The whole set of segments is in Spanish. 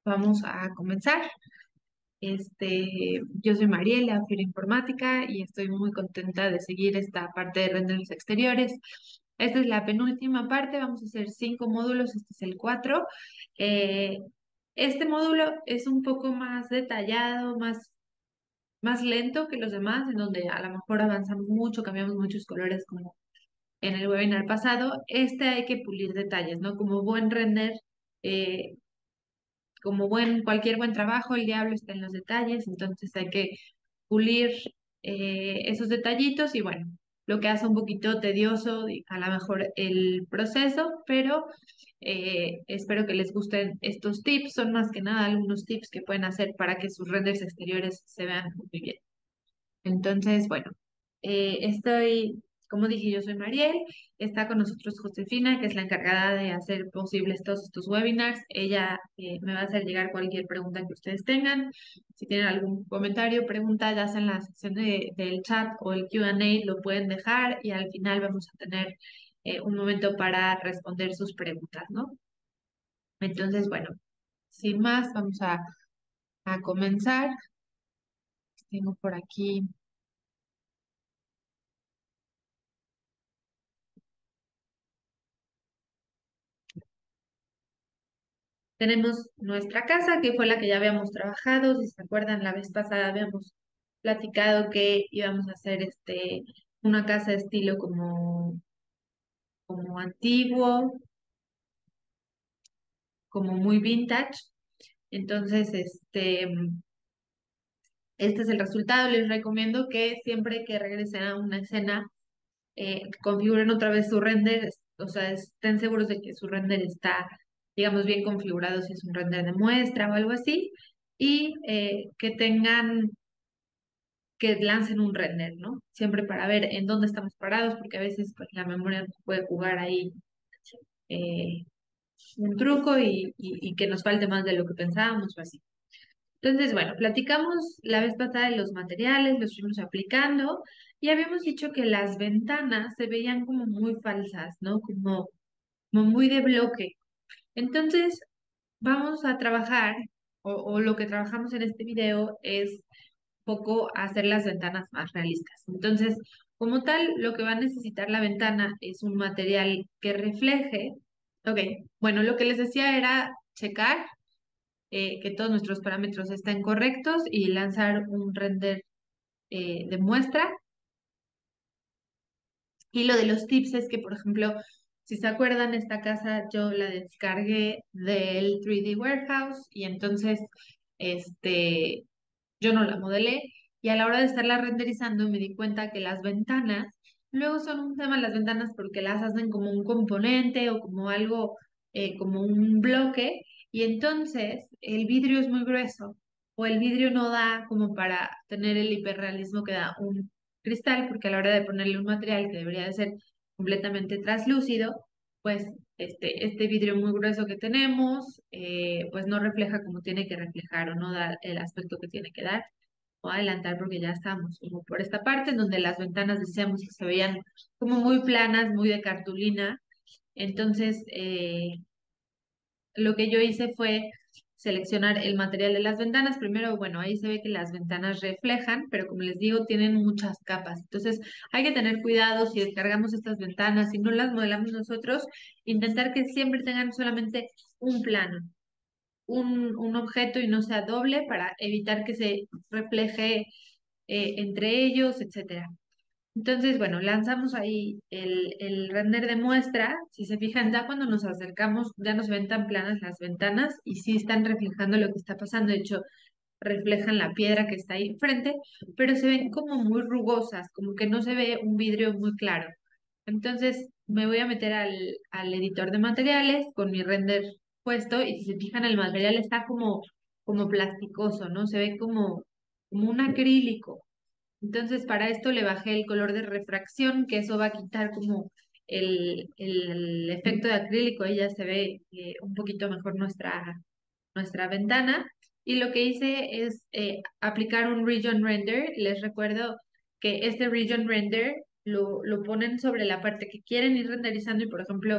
vamos a comenzar. Yo soy Mariela, Fiora Informática, y estoy muy contenta de seguir esta parte de renders exteriores. Esta es la penúltima parte, vamos a hacer 5 módulos, este es el 4. Eh, este módulo es un poco más detallado, más lento que los demás, en donde a lo mejor avanzamos mucho, cambiamos muchos colores como en el webinar pasado. Hay que pulir detalles, ¿no? Como buen render. eh, Como cualquier buen trabajo, el diablo está en los detalles, entonces hay que pulir esos detallitos y bueno, lo que hace un poquito tedioso a lo mejor el proceso, pero espero que les gusten estos tips. Son más que nada algunos tips que pueden hacer para que sus renders exteriores se vean muy bien. Entonces, bueno, como dije, yo soy Mariel, está con nosotros Josefina, que es la encargada de hacer posibles todos estos webinars. Ella me va a hacer llegar cualquier pregunta que ustedes tengan. Si tienen algún comentario, pregunta, ya sea en la sección del chat o el Q&A, lo pueden dejar y al final vamos a tener un momento para responder sus preguntas, ¿no? Entonces, bueno, sin más, vamos a comenzar. Tengo por aquí. Tenemos nuestra casa, que fue la que ya habíamos trabajado. Si se acuerdan, la vez pasada habíamos platicado que íbamos a hacer una casa de estilo como antiguo, como muy vintage. Entonces, este es el resultado. Les recomiendo que siempre que regresen a una escena, configuren otra vez su render, o sea, estén seguros de que su render está, digamos, bien configurado, si es un render de muestra o algo así, y que lancen un render, ¿no? Siempre para ver en dónde estamos parados, porque a veces pues, la memoria nos puede jugar ahí eh, un truco y que nos falte más de lo que pensábamos o así. Entonces, bueno, platicamos la vez pasada de los materiales, los fuimos aplicando y habíamos dicho que las ventanas se veían como muy falsas, ¿no? Como muy de bloque. Entonces, vamos a trabajar, o lo que trabajamos en este video es poco hacer las ventanas más realistas. Entonces, como tal, lo que va a necesitar la ventana es un material que refleje. Ok, bueno, lo que les decía era checar que todos nuestros parámetros estén correctos y lanzar un render de muestra. Y lo de los tips es que, por ejemplo, si se acuerdan, esta casa yo la descargué del 3D Warehouse y entonces este, yo no la modelé y a la hora de estarla renderizando me di cuenta que las ventanas, luego son un tema las ventanas porque las hacen como un componente o como algo, como un bloque y entonces el vidrio es muy grueso o el vidrio no da como para tener el hiperrealismo que da un cristal porque a la hora de ponerle un material que debería de ser completamente translúcido, pues este vidrio muy grueso que tenemos, pues no refleja como tiene que reflejar o no da el aspecto que tiene que dar. O adelantar porque ya estamos como por esta parte en donde las ventanas decíamos que se veían como muy planas, muy de cartulina. Entonces, lo que yo hice fue seleccionar el material de las ventanas. Primero, bueno, ahí se ve que las ventanas reflejan, pero como les digo, tienen muchas capas. Entonces, hay que tener cuidado si descargamos estas ventanas, si no las modelamos nosotros, intentar que siempre tengan solamente un plano, un objeto y no sea doble para evitar que se refleje entre ellos, etcétera. Entonces, bueno, lanzamos ahí el render de muestra. Si se fijan, ya cuando nos acercamos, ya no se ven tan planas las ventanas y sí están reflejando lo que está pasando. De hecho, reflejan la piedra que está ahí enfrente, pero se ven como muy rugosas, como que no se ve un vidrio muy claro. Entonces, me voy a meter al editor de materiales con mi render puesto y si se fijan, el material está como plasticoso, ¿no? Se ve como un acrílico. Entonces, para esto le bajé el color de refracción, que eso va a quitar como el efecto de acrílico. Ahí ya se ve un poquito mejor nuestra ventana. Y lo que hice es aplicar un region render. Les recuerdo que este region render lo ponen sobre la parte que quieren ir renderizando y, por ejemplo,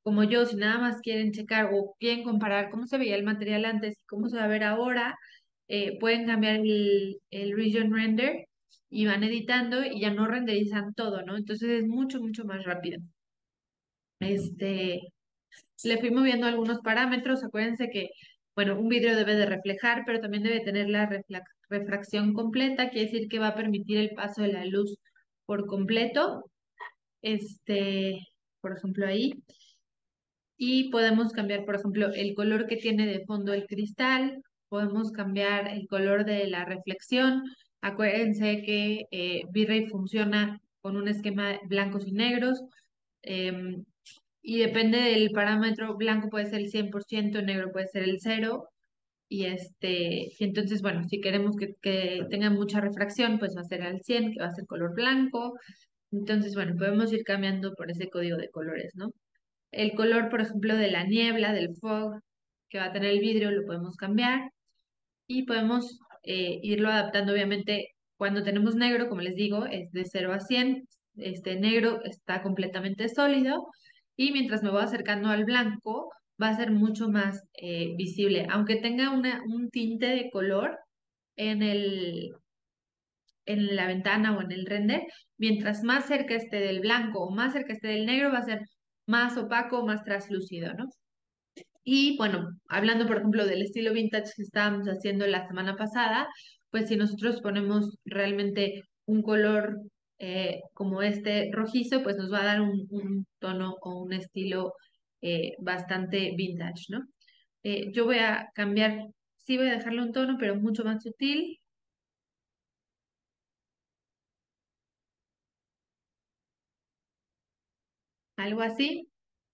como yo, si nada más quieren checar o quieren comparar cómo se veía el material antes y cómo se va a ver ahora, pueden cambiar el region render y van editando y ya no renderizan todo, ¿no? Entonces es mucho, mucho más rápido. Este, le fui moviendo algunos parámetros. Acuérdense que, bueno, un vidrio debe de reflejar, pero también debe tener la refracción completa, quiere decir que va a permitir el paso de la luz por completo. Este, por ejemplo, ahí. Y podemos cambiar, por ejemplo, el color que tiene de fondo el cristal, podemos cambiar el color de la reflexión. Acuérdense que V-Ray funciona con un esquema de blancos y negros. em, y depende del parámetro, blanco puede ser el 100%, negro puede ser el 0. Y entonces, bueno, si queremos que tenga mucha refracción, pues va a ser al 100, que va a ser color blanco. Entonces, bueno, podemos ir cambiando por ese código de colores, ¿no? El color, por ejemplo, de la niebla, del fog que va a tener el vidrio, lo podemos cambiar y podemos irlo adaptando, obviamente, cuando tenemos negro, como les digo, es de 0 a 100. Este negro está completamente sólido y mientras me voy acercando al blanco, va a ser mucho más visible, aunque tenga un tinte de color en en la ventana o en el render, mientras más cerca esté del blanco o más cerca esté del negro, va a ser más opaco, más translúcido, ¿no? Y bueno, hablando por ejemplo del estilo vintage que estábamos haciendo la semana pasada, pues si nosotros ponemos realmente un color como este rojizo, pues nos va a dar un tono o un estilo bastante vintage, ¿no? Yo voy a cambiar, sí voy a dejarle un tono, pero mucho más sutil, algo así.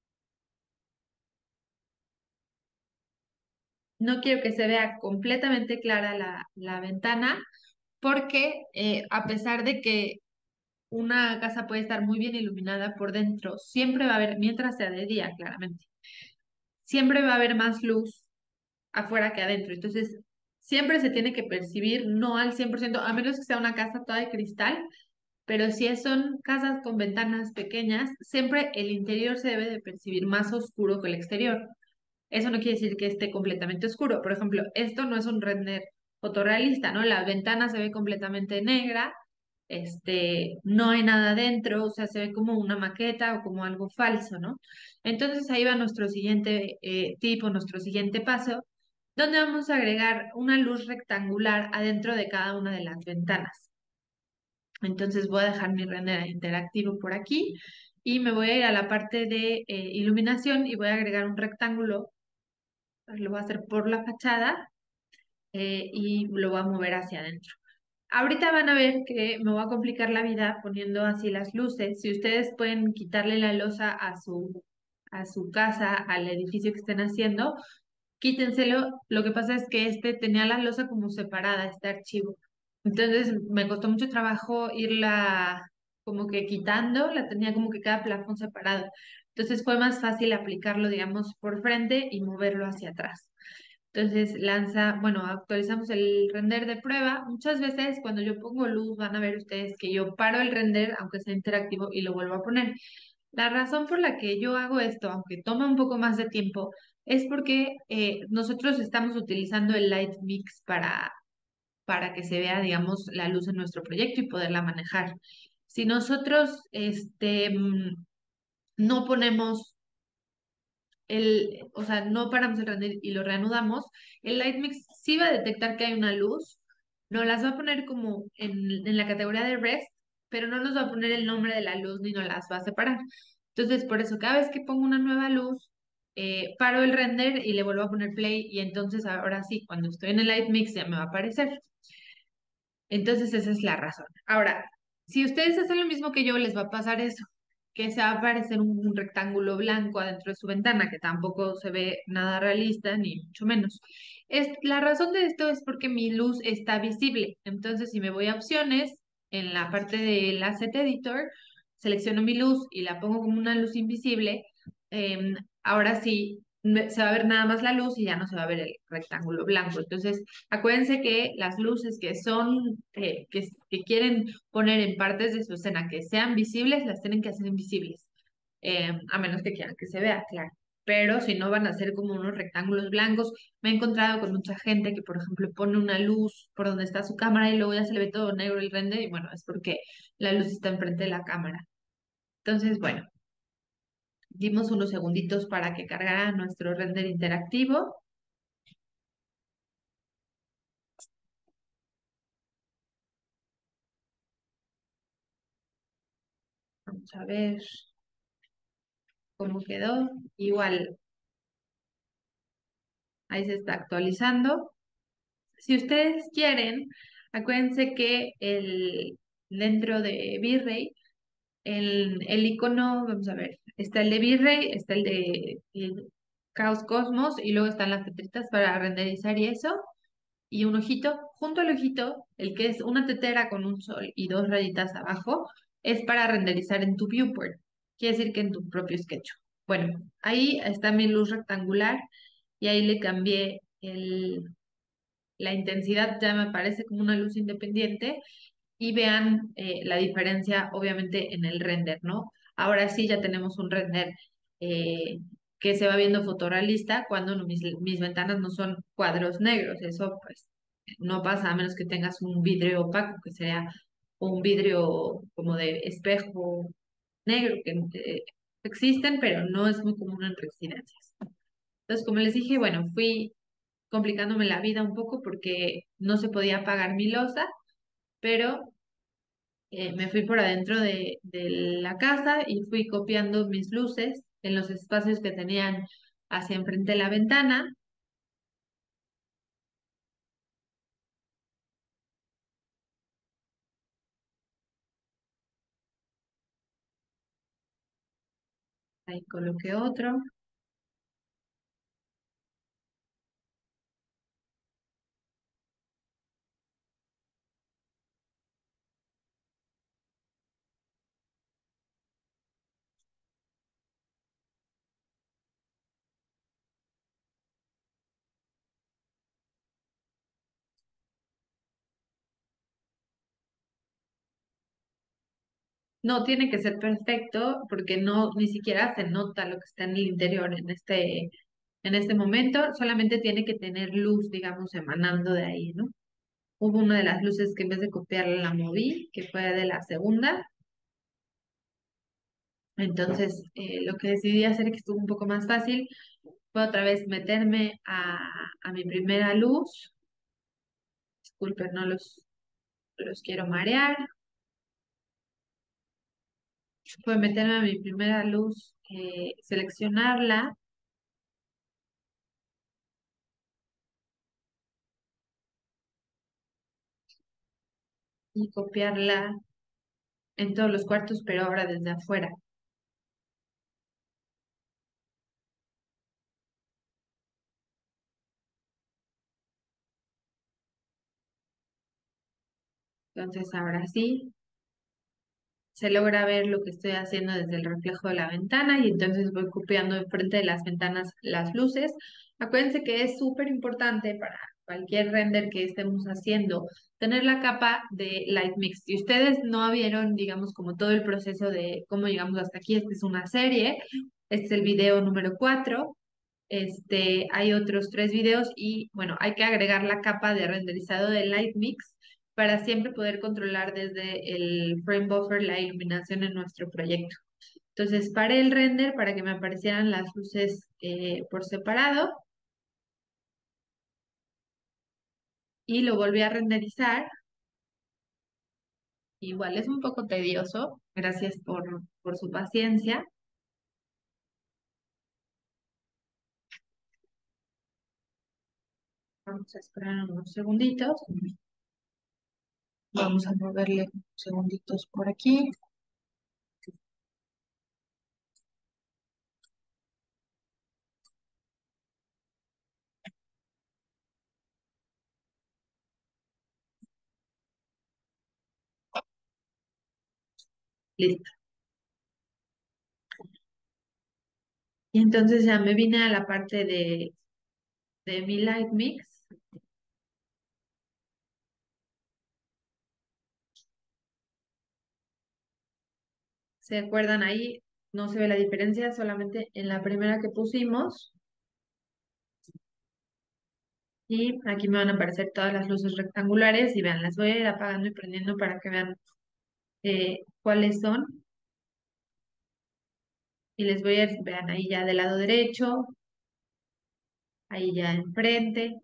No quiero que se vea completamente clara la ventana, porque a pesar de que una casa puede estar muy bien iluminada por dentro, siempre va a haber, mientras sea de día, claramente, siempre va a haber más luz afuera que adentro. Entonces, siempre se tiene que percibir, no al 100%, a menos que sea una casa toda de cristal, pero si son casas con ventanas pequeñas, siempre el interior se debe de percibir más oscuro que el exterior. Eso no quiere decir que esté completamente oscuro. Por ejemplo, esto no es un render fotorrealista, ¿no? La ventana se ve completamente negra, no hay nada dentro, o sea, se ve como una maqueta o como algo falso, ¿no? Entonces ahí va nuestro siguiente tip o nuestro siguiente paso, donde vamos a agregar una luz rectangular adentro de cada una de las ventanas. Entonces voy a dejar mi render interactivo por aquí y me voy a ir a la parte de iluminación y voy a agregar un rectángulo. Lo voy a hacer por la fachada y lo voy a mover hacia adentro. Ahorita van a ver que me voy a complicar la vida poniendo así las luces. Si ustedes pueden quitarle la losa a su casa, al edificio que estén haciendo, quítenselo. Lo que pasa es que este tenía la losa como separada, este archivo. Entonces me costó mucho trabajo irla como que quitando, la tenía como que cada plafón separado. Entonces fue más fácil aplicarlo, digamos, por frente y moverlo hacia atrás. Entonces bueno, actualizamos el render de prueba. Muchas veces cuando yo pongo luz van a ver ustedes que yo paro el render, aunque sea interactivo, y lo vuelvo a poner. La razón por la que yo hago esto, aunque toma un poco más de tiempo, es porque nosotros estamos utilizando el Light Mix para que se vea, digamos, la luz en nuestro proyecto y poderla manejar. Si nosotros no ponemos o sea, no paramos el render y lo reanudamos, el Lightmix sí va a detectar que hay una luz, nos las va a poner como en la categoría de rest, pero no nos va a poner el nombre de la luz ni nos las va a separar. Entonces, por eso cada vez que pongo una nueva luz, paro el render y le vuelvo a poner play y entonces ahora sí, cuando estoy en el Lightmix ya me va a aparecer. Entonces, esa es la razón. Ahora, si ustedes hacen lo mismo que yo, les va a pasar eso, que se va a aparecer un rectángulo blanco adentro de su ventana, que tampoco se ve nada realista, ni mucho menos. La razón de esto es porque mi luz está visible. Entonces, si me voy a opciones, en la parte del Asset Editor, selecciono mi luz y la pongo como una luz invisible, ahora sí se va a ver nada más la luz y ya no se va a ver el rectángulo blanco. Entonces, acuérdense que las luces que que quieren poner en partes de su escena que sean visibles, las tienen que hacer invisibles. a menos que quieran que se vea, claro. Pero si no van a ser como unos rectángulos blancos. Me he encontrado con mucha gente que, por ejemplo, pone una luz por donde está su cámara y luego ya se le ve todo negro el render y bueno, es porque la luz está enfrente de la cámara. Entonces, bueno, dimos unos segunditos para que cargara nuestro render interactivo. Vamos a ver cómo quedó. Igual, ahí se está actualizando. Si ustedes quieren, acuérdense que dentro de V-Ray, el icono, vamos a ver, está el de V-Ray, está el de Chaos Cosmos y luego están las letritas para renderizar y eso. Y un ojito, junto al ojito, el que es una tetera con un sol y dos rayitas abajo, es para renderizar en tu viewport. Quiere decir que en tu propio sketch. Bueno, ahí está mi luz rectangular y ahí le cambié la intensidad, ya me parece como una luz independiente y vean la diferencia obviamente en el render, ¿no? Ahora sí ya tenemos un render eh, que se va viendo fotorrealista cuando mis ventanas no son cuadros negros. Eso pues no pasa a menos que tengas un vidrio opaco, que sea un vidrio como de espejo negro, que existen, pero no es muy común en residencias. Entonces, como les dije, bueno, fui complicándome la vida un poco porque no se podía apagar mi loza, pero me fui por adentro de la casa y fui copiando mis luces en los espacios que tenían hacia enfrente de la ventana. Ahí coloqué otro. No tiene que ser perfecto porque no ni siquiera se nota lo que está en el interior en este momento. Solamente tiene que tener luz, digamos, emanando de ahí, ¿no? Hubo una de las luces que en vez de copiarla la moví, que fue de la segunda. Entonces, lo que decidí hacer, que estuvo un poco más fácil, fue otra vez meterme a mi primera luz. Disculpen, no los quiero marear. Fue meterme a mi primera luz, seleccionarla y copiarla en todos los cuartos, pero ahora desde afuera. Entonces, ahora sí, se logra ver lo que estoy haciendo desde el reflejo de la ventana y entonces voy copiando enfrente de las ventanas las luces. Acuérdense que es súper importante para cualquier render que estemos haciendo tener la capa de Light Mix. Si ustedes no vieron, digamos, como todo el proceso de cómo llegamos hasta aquí, esta es una serie, este es el video número 4. Hay otros 3 videos y bueno, hay que agregar la capa de renderizado de Light Mix para siempre poder controlar desde el frame buffer la iluminación en nuestro proyecto. Entonces, paré el render para que me aparecieran las luces por separado y lo volví a renderizar. Igual es un poco tedioso, gracias por su paciencia. Vamos a esperar unos segunditos. Vamos a moverle unos segunditos por aquí. Listo. Y entonces ya me vine a la parte de mi Light Mix. ¿Se acuerdan ahí? no se ve la diferencia solamente en la primera que pusimos. Y aquí me van a aparecer todas las luces rectangulares y vean, las voy a ir apagando y prendiendo para que vean cuáles son. Y les voy a ir, vean ahí ya del lado derecho, ahí ya enfrente.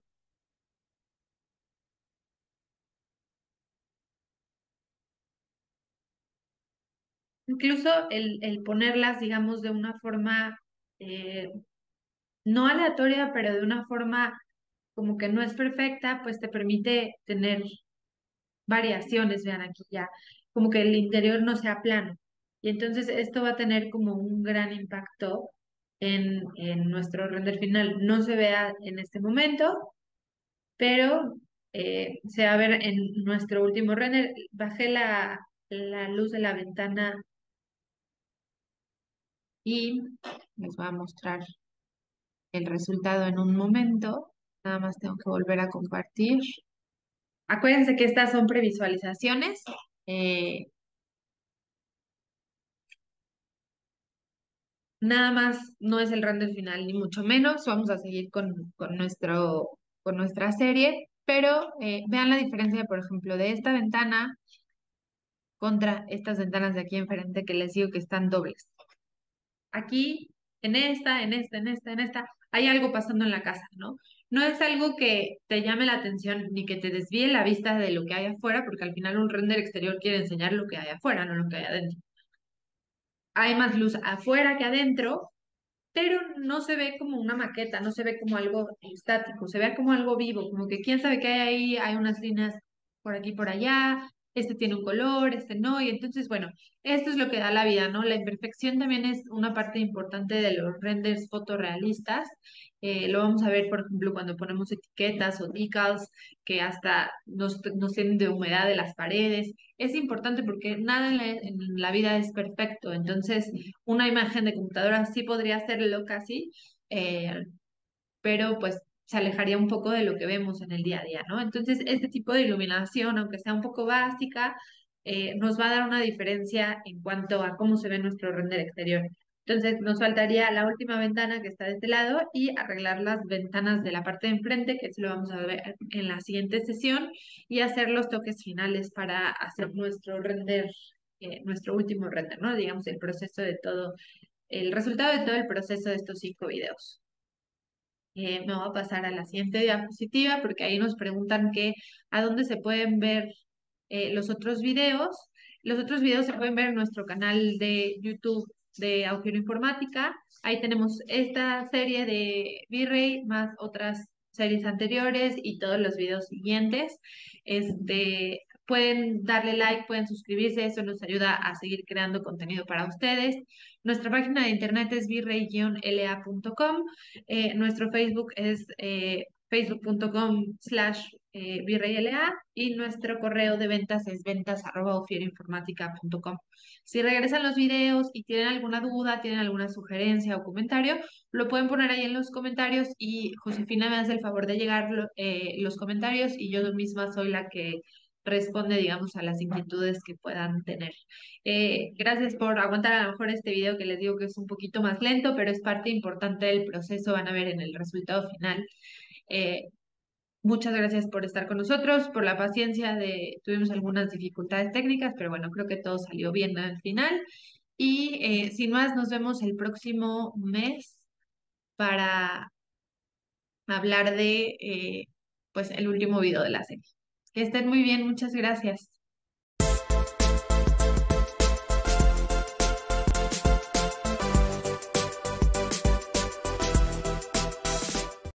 Incluso el ponerlas, digamos, de una forma eh, no aleatoria, pero de una forma como que no es perfecta, pues te permite tener variaciones, vean aquí ya, como que el interior no sea plano. Y entonces esto va a tener como un gran impacto en nuestro render final. No se vea en este momento, pero se va a ver en nuestro último render. Bajé la luz de la ventana y les voy a mostrar el resultado en un momento. Nada más tengo que volver a compartir. Acuérdense que estas son previsualizaciones. eh, Nada más no es el render final, ni mucho menos. Vamos a seguir con nuestra serie, pero vean la diferencia, por ejemplo, de esta ventana contra estas ventanas de aquí enfrente que les digo que están dobles. Aquí, en esta, hay algo pasando en la casa, ¿no? No es algo que te llame la atención ni que te desvíe la vista de lo que hay afuera, porque al final un render exterior quiere enseñar lo que hay afuera, no lo que hay adentro. Hay más luz afuera que adentro, pero no se ve como una maqueta, no se ve como algo estático, se ve como algo vivo, como que quién sabe qué hay ahí, hay unas líneas por aquí, por allá, este tiene un color, este no, y entonces, bueno, esto es lo que da la vida, ¿no? La imperfección también es una parte importante de los renders fotorrealistas. Lo vamos a ver, por ejemplo, cuando ponemos etiquetas o decals que hasta nos tienen de humedad de las paredes. Es importante porque nada en la vida es perfecto, entonces una imagen de computadora sí podría hacerlo casi, eh, pero pues se alejaría un poco de lo que vemos en el día a día, ¿no? Entonces, este tipo de iluminación, aunque sea un poco básica, nos va a dar una diferencia en cuanto a cómo se ve nuestro render exterior. Entonces, nos faltaría la última ventana que está de este lado y arreglar las ventanas de la parte de enfrente, que eso lo vamos a ver en la siguiente sesión, y hacer los toques finales para hacer nuestro render, nuestro último render, ¿no? Digamos, el proceso de todo, el resultado de todo el proceso de estos 5 videos. Me voy a pasar a la siguiente diapositiva porque ahí nos preguntan que a dónde se pueden ver los otros videos. Los otros videos se pueden ver en nuestro canal de YouTube de Agujero Informática. Ahí tenemos esta serie de V-Ray más otras series anteriores y todos los videos siguientes. Pueden darle like, pueden suscribirse, eso nos ayuda a seguir creando contenido para ustedes. Nuestra página de internet es virrey-la.com. Nuestro Facebook es facebook.com/virreyla y nuestro correo de ventas es ventas@ufieroinformática.com. Si regresan los videos y tienen alguna duda, tienen alguna sugerencia o comentario, lo pueden poner ahí en los comentarios y Josefina me hace el favor de llegar los comentarios y yo misma soy la que responde, digamos, a las inquietudes que puedan tener. Gracias por aguantar a lo mejor este video que les digo que es un poquito más lento, pero es parte importante del proceso, van a ver en el resultado final. Eh, Muchas gracias por estar con nosotros, por la paciencia tuvimos algunas dificultades técnicas, pero bueno, creo que todo salió bien al final. Y sin más, nos vemos el próximo mes para hablar de pues el último video de la serie. Que estén muy bien, muchas gracias.